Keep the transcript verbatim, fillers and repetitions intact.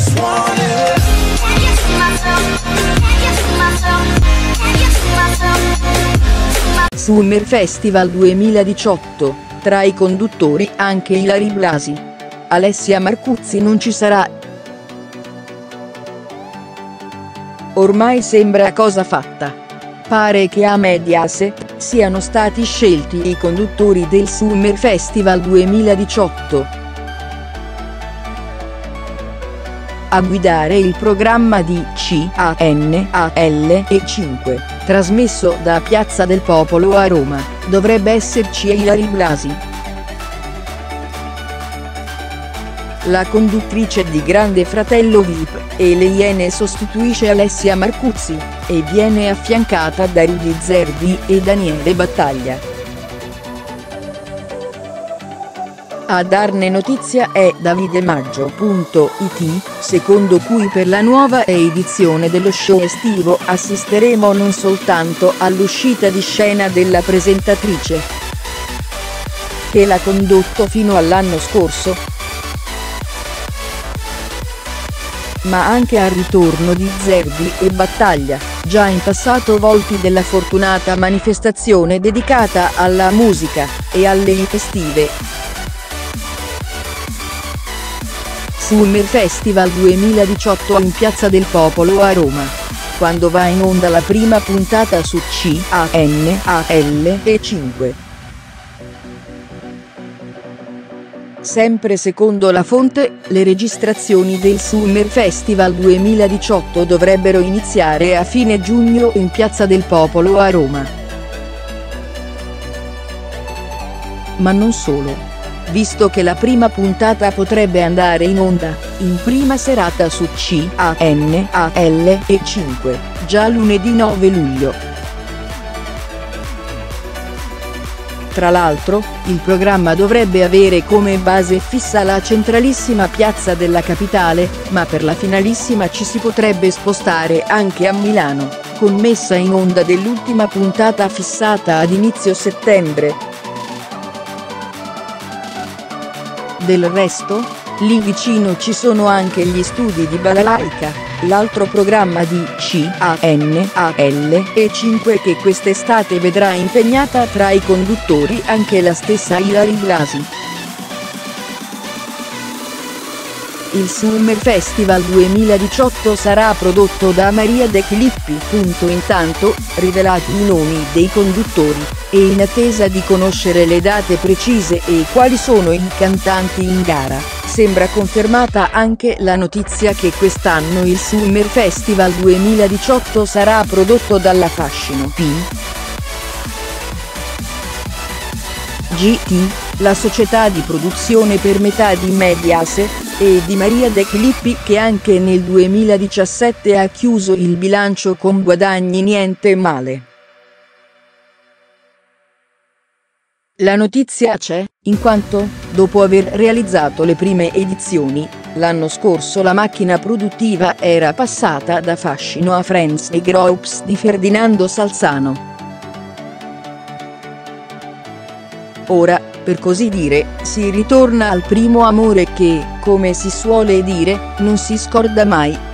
just wanna. Can you see myself? Can you see myself? Can you see myself? Summer Festival duemiladiciotto, tra i conduttori anche Ilary Blasi. Alessia Marcuzzi non ci sarà. Ormai sembra cosa fatta. Pare che a Mediaset siano stati scelti i conduttori del Summer Festival duemiladiciotto. A guidare il programma di C A N A L E cinque, trasmesso da Piazza del Popolo a Roma, dovrebbe esserci Ilary Blasi. La conduttrice di Grande Fratello V I P e Le Iene sostituisce Alessia Marcuzzi, e viene affiancata da Rudy Zerbi e Daniele Battaglia. A darne notizia è Davide Maggio punto it, secondo cui per la nuova edizione dello show estivo assisteremo non soltanto all'uscita di scena della presentatrice, che l'ha condotto fino all'anno scorso, ma anche al ritorno di Zerbi e Battaglia, già in passato volti della fortunata manifestazione dedicata alla musica e alle hit estive. Summer Festival duemiladiciotto in Piazza del Popolo a Roma. Quando va in onda la prima puntata su C A N A L E cinque. Sempre secondo la fonte, le registrazioni del Summer Festival duemiladiciotto dovrebbero iniziare a fine giugno in Piazza del Popolo a Roma. Ma non solo. Visto che la prima puntata potrebbe andare in onda, in prima serata su C A N A L E cinque, già lunedì nove luglio. Tra l'altro, il programma dovrebbe avere come base fissa la centralissima piazza della capitale, ma per la finalissima ci si potrebbe spostare anche a Milano, con messa in onda dell'ultima puntata fissata ad inizio settembre. Del resto, lì vicino ci sono anche gli studi di Balalaika, l'altro programma di C A N A L E cinque che quest'estate vedrà impegnata tra i conduttori anche la stessa Ilary Blasi. Il Summer Festival duemiladiciotto sarà prodotto da Maria De Filippi. Intanto, rivelati i nomi dei conduttori, e in attesa di conoscere le date precise e quali sono i cantanti in gara, sembra confermata anche la notizia che quest'anno il Summer Festival duemiladiciotto sarà prodotto dalla Fascino P G T, la società di produzione per metà di Mediaset, e di Maria De Filippi, che anche nel duemiladiciassette ha chiuso il bilancio con guadagni niente male. La notizia c'è, in quanto, dopo aver realizzato le prime edizioni, l'anno scorso la macchina produttiva era passata da Fascino a Friends e Groups di Ferdinando Salzano. Ora, per così dire, si ritorna al primo amore che, come si suole dire, non si scorda mai.